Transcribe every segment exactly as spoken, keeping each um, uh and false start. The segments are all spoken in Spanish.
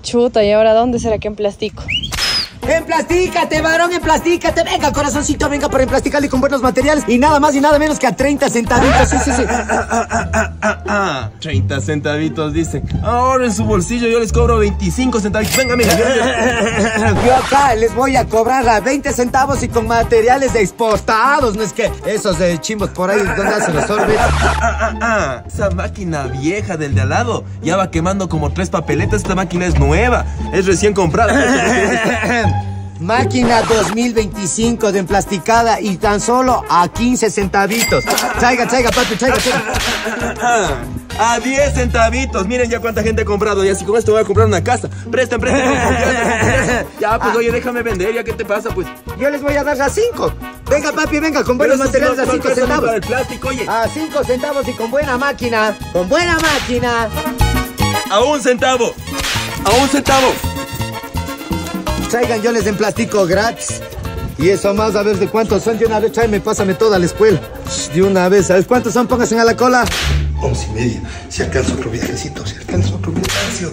Chuta, ¿y ahora dónde será que emplastico? ¡Emplastícate, varón, emplastícate! Venga, corazoncito, venga para emplasticarle con buenos materiales y nada más y nada menos que a treinta centavitos. Sí, sí, sí. Ah, ah, ah, ah, ah, ah. treinta centavitos, dice. Ahora en su bolsillo yo les cobro veinticinco centavitos. Venga, mira. Yo... yo acá les voy a cobrar a veinte centavos y con materiales exportados. No es que esos eh, chimbos por ahí donde hacen los sorbes. Ah, ah, ah, ah. Esa máquina vieja del de al lado ya va quemando como tres papeletas. Esta máquina es nueva. Es recién comprada. Máquina dos mil veinticinco de emplasticada y tan solo a quince centavitos. Traiga, traiga, papi, traiga, traiga. A diez centavitos. Miren ya cuánta gente ha comprado. Y así con esto voy a comprar una casa. Presten, presten. Ya, pues, oye, déjame vender. ¿Ya qué te pasa, pues? Yo les voy a dar a cinco. Venga, papi, venga, con buenos materiales a cinco centavos. El plástico, oye. A cinco centavos y con buena máquina. Con buena máquina. A un centavo. A un centavo. Traigan, yo les emplastico gratis. Y eso más, a ver de cuántos son. De una vez, tráeme, pásame toda la escuela. De una vez, ¿sabes cuántos son? Pónganse a la cola. Once y media. Si alcanza otro viajecito, si alcanza otro viajecito.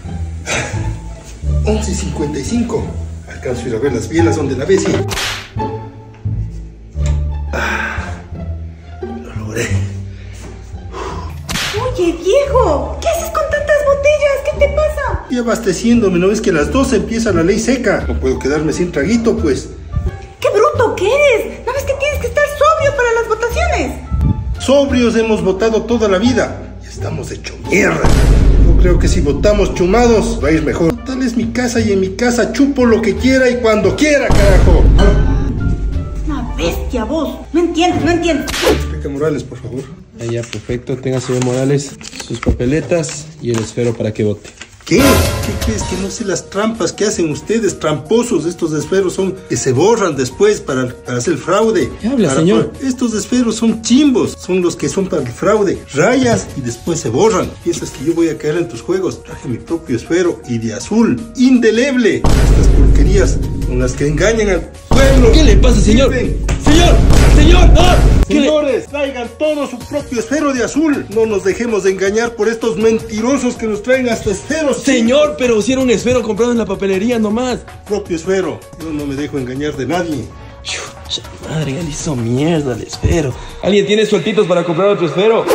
Once y cincuenta y cinco. Alcanzo a ir a ver las bielas donde la ves. Ah, lo logré. Oye, viejo, ¿qué haces con tantas botellas? ¿Qué te pasa? Y abasteciéndome, ¿no ves que a las doce empieza la ley seca? No puedo quedarme sin traguito, pues. ¡Qué bruto que eres! ¿No ves que tienes que estar sobrio para las votaciones? Sobrios hemos votado toda la vida y estamos hecho mierda. Yo creo que si votamos chumados va a ir mejor. Tal es mi casa y en mi casa chupo lo que quiera y cuando quiera, carajo. Una bestia vos. No entiendes, no entiendes. Explica Morales, por favor. Allá, perfecto. Tenga, señor Morales, sus papeletas y el esfero para que vote. ¿Qué? ¿Qué crees que no sé las trampas que hacen ustedes? Tramposos, estos esferos son que se borran después para, para hacer el fraude. ¿Qué habla, para, señor? Para, estos esferos son chimbos, son los que son para el fraude. Rayas y después se borran. ¿Piensas que yo voy a caer en tus juegos? Traje mi propio esfero y de azul, indeleble. Estas porquerías con las que engañan al pueblo. ¿Qué le pasa, señor? Sirven. ¡Señor! ¡Señor! ¡No! Señores, traigan todo su propio esfero de azul. No nos dejemos de engañar por estos mentirosos que nos traen hasta esferos. Señor, pero si era un esfero comprado en la papelería nomás. Propio esfero. Yo no me dejo engañar de nadie. Chucha madre, ya le hizo mierda al esfero. ¿Alguien tiene sueltitos para comprar otro esfero?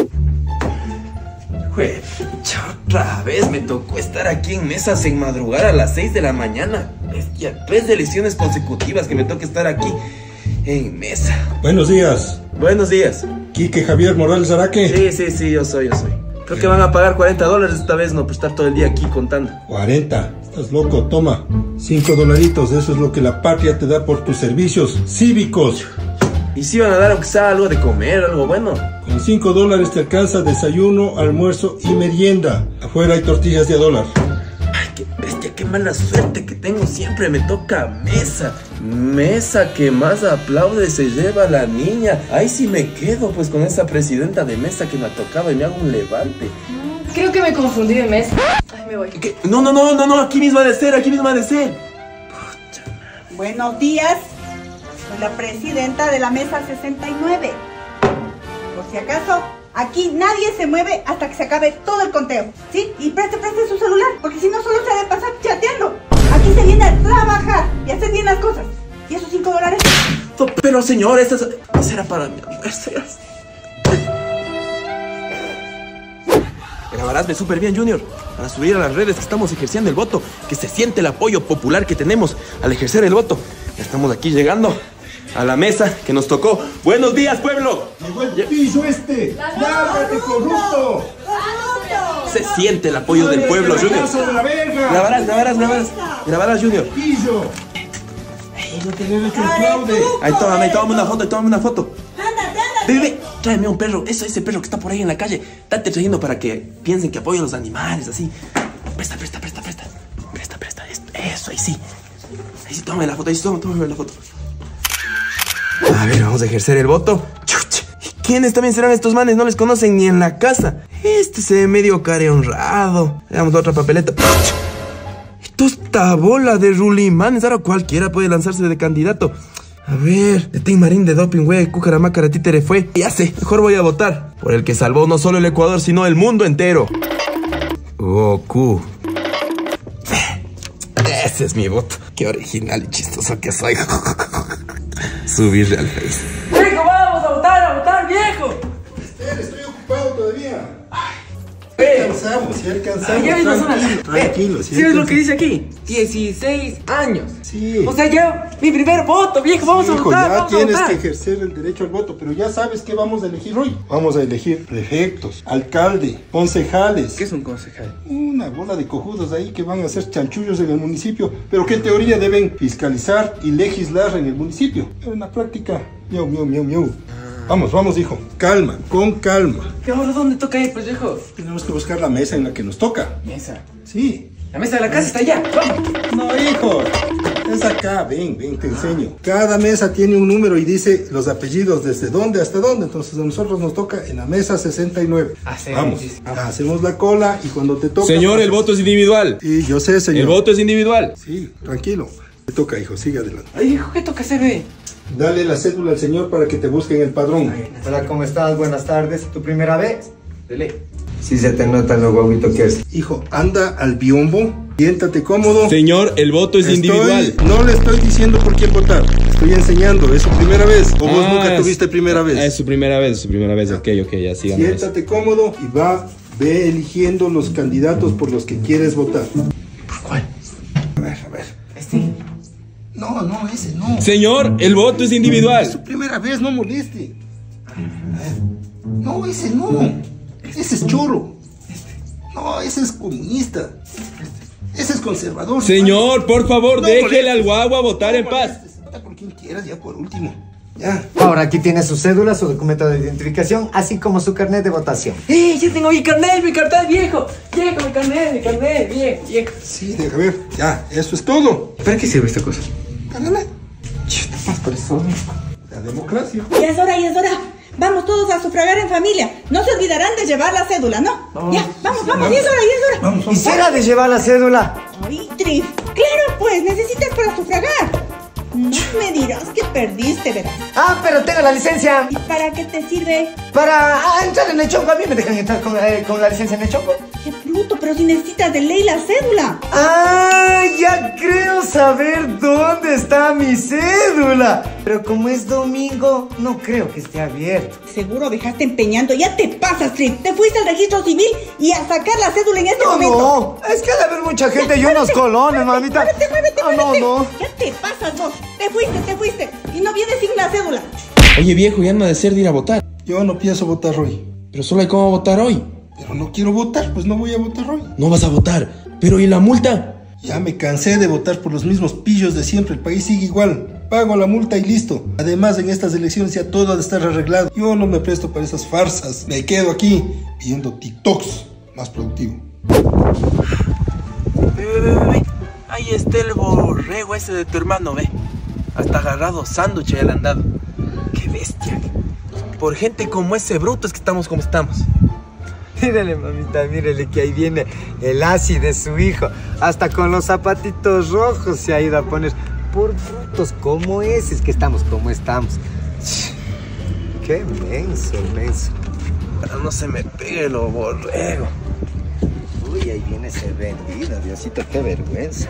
Jue, otra vez me tocó estar aquí en mesas en madrugar a las seis de la mañana. Bestia, tres elecciones consecutivas que me toca estar aquí en mesa. Buenos días. Buenos días. Quique Javier Morales Araque. Sí, sí, sí, yo soy, yo soy. Creo que van a pagar cuarenta dólares esta vez, no, por estar todo el día aquí contando. cuarenta. Estás loco, toma. cinco dolaritos, eso es lo que la patria te da por tus servicios cívicos. ¿Y si van a dar aunque sea algo de comer, algo bueno? Con cinco dólares te alcanza desayuno, almuerzo y merienda. Afuera hay tortillas de a dólar. Ay, qué bestia, qué mala suerte que tengo. Siempre me toca mesa. Mesa que más aplaude se lleva la niña. Ay, si me quedo pues con esa presidenta de mesa que me ha tocado y me hago un levante. Creo que me confundí de mesa. Ay, me voy. ¿Qué? No, no, no, no, no, aquí mismo ha de ser, aquí mismo ha de ser. Pucha. Buenos días. Soy la presidenta de la mesa sesenta y nueve. Por si acaso, aquí nadie se mueve hasta que se acabe todo el conteo, ¿sí? Y preste, preste su celular, porque si no solo se ha de pasar chateando. Aquí se viene a trabajar y hacer bien las cosas. ¿Y esos cinco dólares? Pero señor, esa era para mi almuerzo. Grabarásme súper bien, Junior, para subir a las redes que estamos ejerciendo el voto, que se siente el apoyo popular que tenemos al ejercer el voto. Ya estamos aquí llegando a la mesa que nos tocó. ¡Buenos días, pueblo! ¡Llegó el pillo este! ¡Lárgate, corrupto! Se siente el apoyo del pueblo, Junior. Grabarás, grabarás, grabarás. Grabarás, Junior. ¡Pillo! No tener hecho el fraude. Ahí, tómame, ahí, tómame una foto, tómame una foto. Ándate, ándate. Bebé, tráeme un perro. Eso, ese perro que está por ahí en la calle. Date trayendo para que piensen que apoyo a los animales, así. Presta, presta, presta, presta. Presta, presta. Eso, ahí sí. Ahí sí, tómame la foto, ahí sí, tómame, tómame la foto. A ver, vamos a ejercer el voto. Chuch. ¿Quiénes también serán estos manes? No les conocen ni en la casa. Este se ve medio care honrado. Le damos otra papeleta. Esto esta bola de rulimanes. Ahora cualquiera puede lanzarse de candidato. A ver, de Tim Marín de doping, güey, Cucaramácara, títere fue. Ya sé, mejor voy a votar por el que salvó no solo el Ecuador, sino el mundo entero. Goku. Ese es mi voto. Qué original y chistoso que soy. Subirle al Face. ¡Viejo, vamos a votar, a votar, viejo! Esther, estoy ocupado todavía. Ve. Alcanzamos, sí alcanzamos. Ay, ya ves las tranquilo, horas. tranquilo. ¿Sí ves lo que dice aquí? dieciséis años. Sí. O sea, ya mi primer voto, viejo, vamos Sí, a hijo, votar, ya vamos a tienes votar. que ejercer el derecho al voto, pero ya sabes qué vamos a elegir hoy. Vamos a elegir prefectos, alcalde, concejales. ¿Qué es un concejal? Una bola de cojudos ahí que van a hacer chanchullos en el municipio, pero que en teoría deben fiscalizar y legislar en el municipio. Pero en la práctica, miau, miau, miau, miau. Vamos, vamos, hijo. Calma, con calma. ¿Y ahora dónde toca ir, pues, viejo? Tenemos que buscar la mesa en la que nos toca. Mesa. Sí. La mesa de la casa está allá. Vamos. No, hijo. Es acá, ven, ven, te enseño. Cada mesa tiene un número y dice los apellidos desde dónde hasta dónde. Entonces a nosotros nos toca en la mesa sesenta y nueve. Ah, sí, Vamos, sí, sí. hacemos la cola y cuando te toca... Señor, el voto es individual. Sí, yo sé, señor. El voto es individual. Sí, tranquilo. Te toca, hijo, sigue adelante. Ay, viejo, ¿qué toca hacer, ve? Dale la cédula al señor para que te busquen el padrón. Hola, ¿cómo estás? Buenas tardes. ¿Tu primera vez? Dele. Sí se te nota en lo guaguito que es. Hijo, anda al biombo, siéntate cómodo. Señor, el voto es Estoy- individual. No le estoy diciendo por quién votar. Estoy enseñando. ¿Es su primera vez? ¿O vos Ah, nunca es- tuviste primera vez? Ah, es su primera vez, es su primera vez. Ok, ok, ya sigamos. Siéntate cómodo y va, ve eligiendo los candidatos por los que quieres votar. ¿Cuál? A ver, a ver. Este. No, no, ese no. Señor, el voto es Es individual. su primera vez, no moleste. A ver. No, ese no. Ese es choro. No, ese es comunista. Ese es conservador. Señor, por favor, No déjele molestes. al guagua votar en No paz. molestes. Vota por quien quieras, ya por último. Ya. Ahora aquí tiene su cédula, su documento de identificación, así como su carnet de votación. ¡Eh! Ya tengo mi carnet, mi carnet, viejo. Viejo, mi carnet, mi carnet, viejo, viejo. Sí, deja ver. Ya, eso es todo. ¿Para qué sirve esta cosa? Para nada. Más persona. La democracia. Ya es hora, ya es hora. Vamos todos a sufragar en familia. No se olvidarán de llevar la cédula, ¿no? Vamos. Ya, vamos, vamos, ya es hora, ya es hora. Vamos, vamos. Quisiera de llevar la cédula. Ay, Trif. Claro, pues, necesitas para sufragar. No me dirás que perdiste, verás. Ah, pero tengo la licencia. ¿Y para qué te sirve? Para ah, entrar en el choco. A mí me dejan entrar con, eh, con la licencia en el choco. Qué bruto, pero si necesitas de ley la cédula. Ah, ya creo saber dónde está mi cédula. Pero como es domingo, no creo que esté abierto. Seguro dejaste empeñando. Ya te pasas, Trif. Te fuiste al registro civil y a sacar la cédula en este No, momento. no, es que ha de haber mucha gente y unos colones, mamita. Muévete, muévete, Ah, no, muévete. no. Ya te pasas vos. Te fuiste, te fuiste. Y no vienes sin la cédula. Oye, viejo, ya no ha de ser de ir a votar. Yo no pienso votar hoy. Pero solo hay cómo votar hoy. Pero no quiero votar, pues no voy a votar hoy. No vas a votar. Pero ¿y la multa? Ya me cansé de votar por los mismos pillos de siempre. El país sigue igual. Pago la multa y listo. Además, en estas elecciones ya todo ha de estar arreglado. Yo no me presto para esas farsas. Me quedo aquí viendo TikToks. Más productivo. Ve, ve, ve, ve. Ahí está el borrego ese de tu hermano, ve. Hasta agarrado sándwich ya le han dado. Qué bestia. Por gente como ese bruto es que estamos como estamos. Mírele, mamita, mírele que ahí viene el asi de su hijo. Hasta con los zapatitos rojos se ha ido a poner. Por brutos como ese es que estamos como estamos. Qué menso, menso. Pero no se me pegue lo borrego. Uy, ahí viene ese vendido, Diosito, qué vergüenza.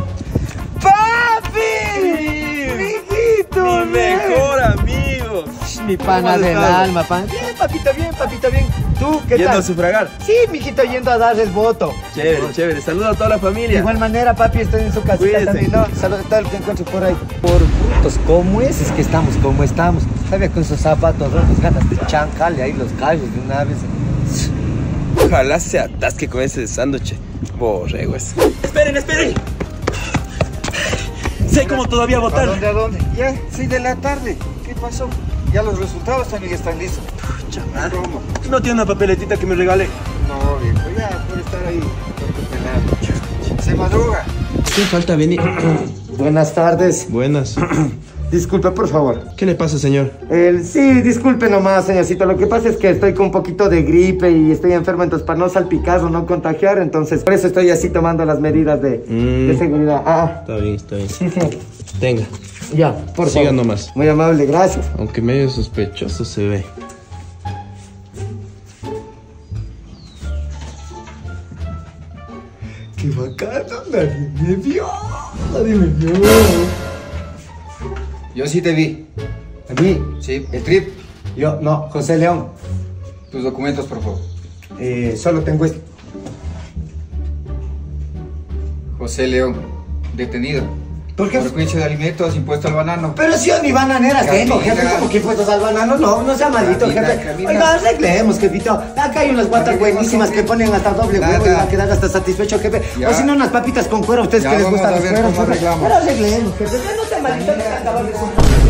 ¡Papi! ¡Mijito! Mi mejor amigo. Mi pana del alma, pan. Bien, papito, bien, papito, bien. ¿Tú qué Yendo tal? a sufragar. Sí, mijito, yendo a dar el voto. Chévere, chévere. Saluda a toda la De familia. igual manera, papi, estoy en su casita Cuídese. también, ¿no? Saludos a todo el que encuentre por ahí. Por brutos, ¿cómo es? Es que estamos como estamos. ¿Sabe? Con esos zapatos rojos, ganas de chancarle ahí los callos de una vez. Ojalá se atasque con ese sándwich. Borrego ese. Esperen, esperen. Sé cómo todavía ¿A votar. dónde, a dónde? Ya, seis de la tarde. ¿Qué pasó? Ya los resultados también están listos. Chaval. ¿Cómo? No tiene una papeletita que me regale. No, viejo, ya puede estar ahí con tu pelado. Se madruga. ¿Qué falta venir? Buenas tardes. Buenas. Disculpe, por favor. ¿Qué le pasa, señor? El, sí, disculpe nomás, señorcito. Lo que pasa es que estoy con un poquito de gripe y estoy enfermo, entonces para no salpicar o no contagiar, entonces por eso estoy así tomando las medidas de, Mm. de seguridad. Ah, Está bien, está bien. sí, sí. Tenga. Ya, por Siga favor. nomás. Muy amable, gracias. Aunque medio sospechoso se ve. qué bacano, nadie me vio, nadie me vio. Yo sí te vi. ¿A mí? Sí, el trip. Yo, no, José León. Tus documentos, por favor. Eh, solo tengo este. José León, detenido. ¿Por qué? Por juicio de alimentos, impuesto al banano. Pero si yo ni bananeras tengo, Camina. jefe, como que impuestos al banano, no, no sea maldito, Camina, jefe. camina. Oiga, arreglemos, jefito. Acá hay unas guatas Arreglemos, buenísimas jefe. que ponen hasta doble huevo y Nada. va a quedar hasta satisfecho, jefe. Ya. O si no, unas papitas con cuero, a ustedes Ya que les vamos gustan a los ver cueros, cómo jefe. arreglamos. Pero arreglemos, jefe. Ya no sea maldito, que acabas de